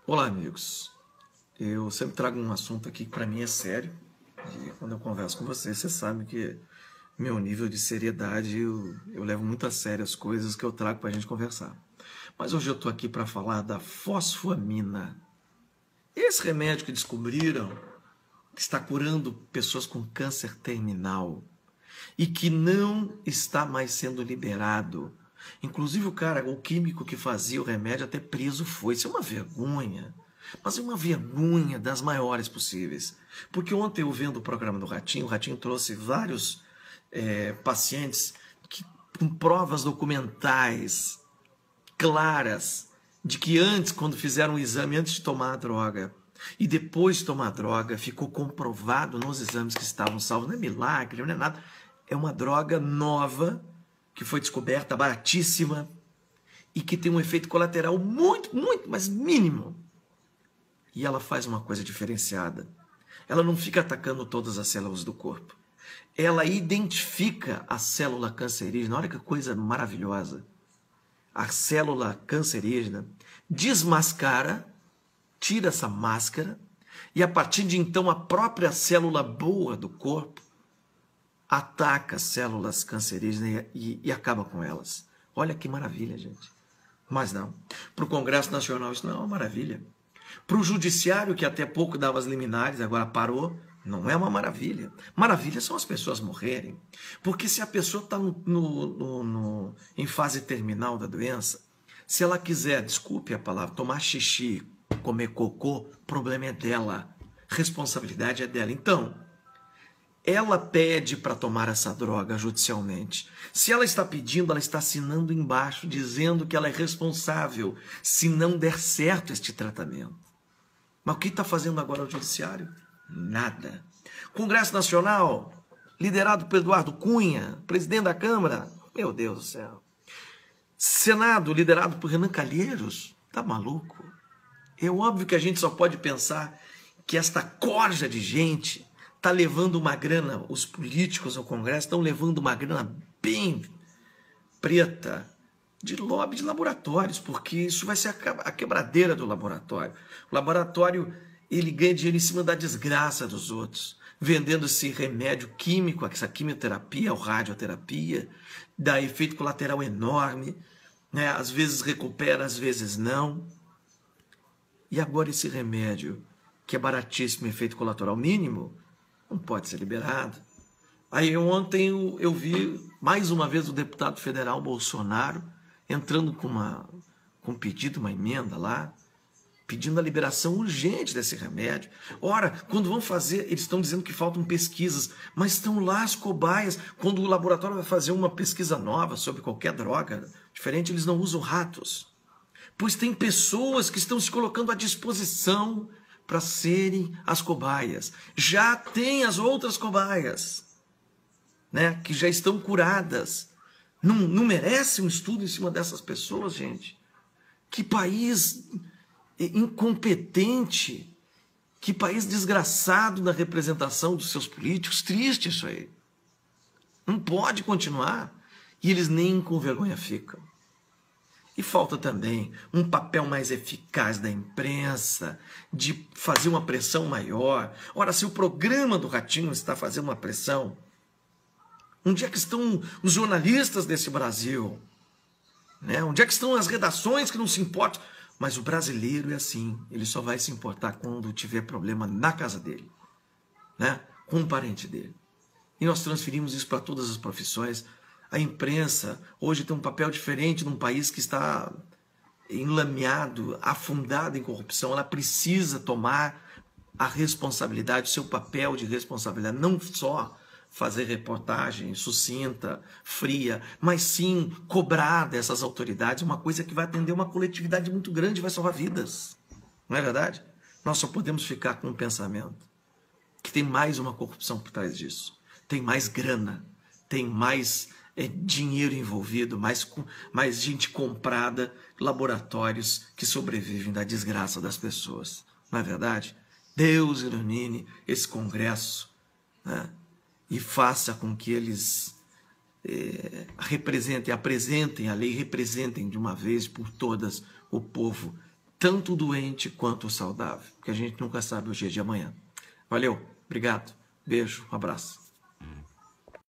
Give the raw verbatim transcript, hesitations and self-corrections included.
Olá, amigos. Eu sempre trago um assunto aqui que para mim é sério. E quando eu converso com vocês, você sabe que meu nível de seriedade, eu, eu levo muito a sério as coisas que eu trago para a gente conversar. Mas hoje eu estou aqui para falar da fosfoamina. Esse remédio que descobriram que está curando pessoas com câncer terminal e que não está mais sendo liberado. Inclusive o cara, o químico que fazia o remédio até preso foi. Isso é uma vergonha. Mas é uma vergonha das maiores possíveis. Porque ontem eu vendo o programa do Ratinho, o Ratinho trouxe vários é, pacientes que, com provas documentais claras de que antes, quando fizeram o exame, antes de tomar a droga e depois de tomar a droga, ficou comprovado nos exames que estavam salvos. Não é milagre, não é nada. É uma droga nova que foi descoberta, baratíssima e que tem um efeito colateral muito, muito, mas mínimo. E ela faz uma coisa diferenciada. Ela não fica atacando todas as células do corpo. Ela identifica a célula cancerígena. Olha que coisa maravilhosa. A célula cancerígena desmascara, tira essa máscara, e a partir de então a própria célula boa do corpo ataca as células cancerígenas e, e, e acaba com elas. Olha que maravilha, gente. Mas não. Para o Congresso Nacional isso não é uma maravilha. Para o Judiciário, que até pouco dava as liminares, agora parou, não é uma maravilha. Maravilha são as pessoas morrerem. Porque se a pessoa está no, no, no, no, em fase terminal da doença, se ela quiser, desculpe a palavra, tomar xixi, comer cocô, o problema é dela. Responsabilidade é dela. Então, ela pede para tomar essa droga judicialmente. Se ela está pedindo, ela está assinando embaixo, dizendo que ela é responsável se não der certo este tratamento. Mas o que está fazendo agora o Judiciário? Nada. Congresso Nacional, liderado por Eduardo Cunha, presidente da Câmara, meu Deus do céu. Senado, liderado por Renan Calheiros, tá maluco? É óbvio que a gente só pode pensar que esta corja de gente está levando uma grana, os políticos ao Congresso estão levando uma grana bem preta de lobby de laboratórios, porque isso vai ser a quebradeira do laboratório. O laboratório, ele ganha dinheiro em cima da desgraça dos outros, vendendo esse remédio químico, essa quimioterapia, ou radioterapia, dá efeito colateral enorme, né? Às vezes recupera, às vezes não. E agora esse remédio, que é baratíssimo, efeito colateral mínimo, não pode ser liberado. Aí ontem eu, eu vi mais uma vez o deputado federal Bolsonaro entrando com, uma, com um pedido, uma emenda lá, pedindo a liberação urgente desse remédio. Ora, quando vão fazer, eles estão dizendo que faltam pesquisas, mas estão lá as cobaias. Quando o laboratório vai fazer uma pesquisa nova sobre qualquer droga diferente, eles não usam ratos. Pois tem pessoas que estão se colocando à disposição para serem as cobaias. Já tem as outras cobaias, né, que já estão curadas. Não, não merece um estudo em cima dessas pessoas, gente? Que país incompetente, que país desgraçado na representação dos seus políticos. Triste isso aí. Não pode continuar. E eles nem com vergonha ficam. E falta também um papel mais eficaz da imprensa, de fazer uma pressão maior. Ora, se o programa do Ratinho está fazendo uma pressão, onde é que estão os jornalistas desse Brasil? Né? Onde é que estão as redações que não se importam? Mas o brasileiro é assim, ele só vai se importar quando tiver problema na casa dele, né? Com um parente dele. E nós transferimos isso para todas as profissões. A imprensa hoje tem um papel diferente num país que está enlameado, afundado em corrupção. Ela precisa tomar a responsabilidade, o seu papel de responsabilidade, não só fazer reportagem sucinta, fria, mas sim cobrar dessas autoridades uma coisa que vai atender uma coletividade muito grande e vai salvar vidas. Não é verdade? Nós só podemos ficar com um pensamento que tem mais uma corrupção por trás disso. Tem mais grana, tem mais é, dinheiro envolvido, mais, mais gente comprada, laboratórios que sobrevivem da desgraça das pessoas. Não é verdade? Deus ilumine esse Congresso, né? E faça com que eles é, representem, apresentem a lei, representem de uma vez por todas o povo tanto o doente quanto o saudável, porque a gente nunca sabe o dia de amanhã. Valeu, obrigado, beijo, um abraço.